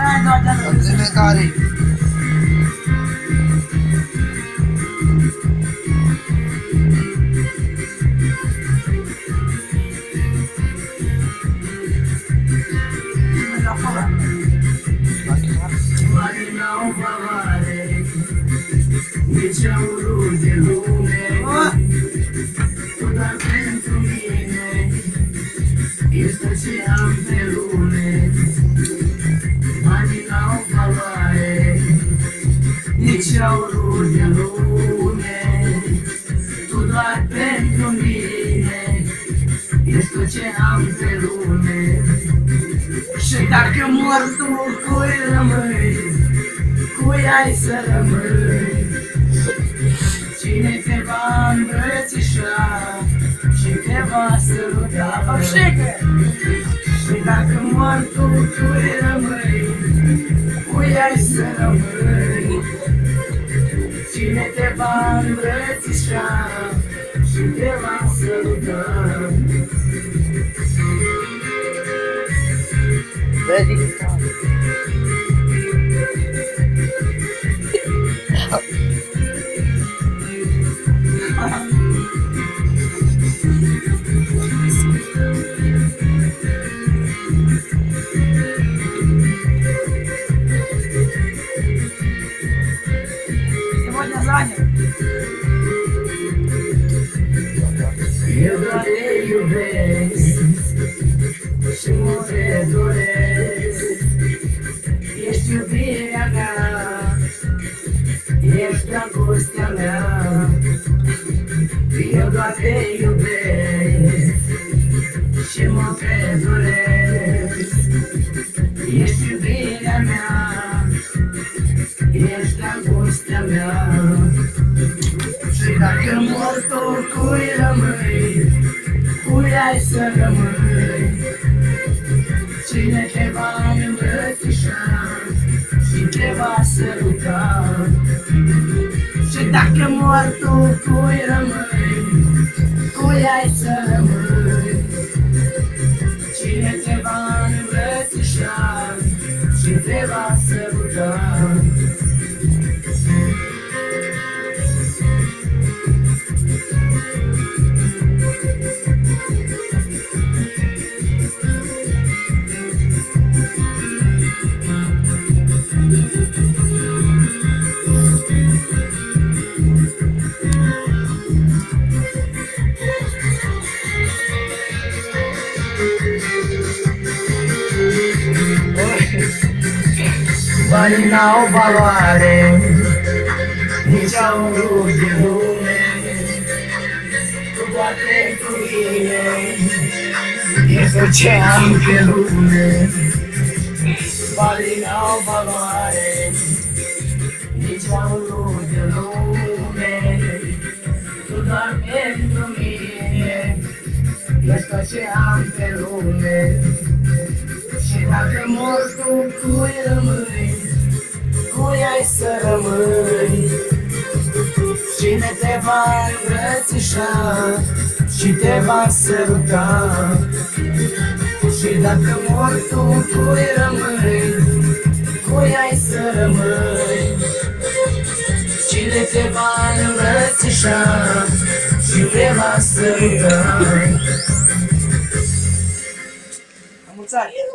Înțeleg care. Banii n-au valoare, nici aurul de lume. Tu doar pentru mine ești tot ce am pe lume. Banii n-au valoare, nici aurul de lume. Tu doar pentru mine ești tot ce am pe lume. Și dacă mor tu, cui rămâi? Cui ai să rămâi? Cine te va îmbrățișa și te va săruta? Și dacă mor tu, cui rămâi? Cui ai să rămâi? Cine te va îmbrățișa și te va săruta? Сегодня занят. Eu doar te iubesc și mult te doresc. Ești iubirea mea, ești dragostea mea. Eu doar te iubesc și mult te doresc. Ești iubirea mea, ești dragostea mea. Și dacă mor tu, cui rămâi? Cui ai să rămâi? Cine te va îmbrățișa și te va săruta? Și dacă mor tu, cui rămâi? Cui ai să rămâi? Cine te va îmbrățișa și te va săruta? Banii n-au valoare, nici aurul de lume. Tu doar pentru mine ești tot ce am pe lume. Banii n-au valoare, nici aurul de lume. Tu doar pentru mine ești tot ce am pe lume. Și dacă mor tu, cui rămâi? Cui ai să rămâi? Cine te va îmbrățișa și te va săruta? Și dacă mor tu, cui rămâi? Cui ai să rămâi? Cine te va îmbrățișa și te va săruta? La mulți ani!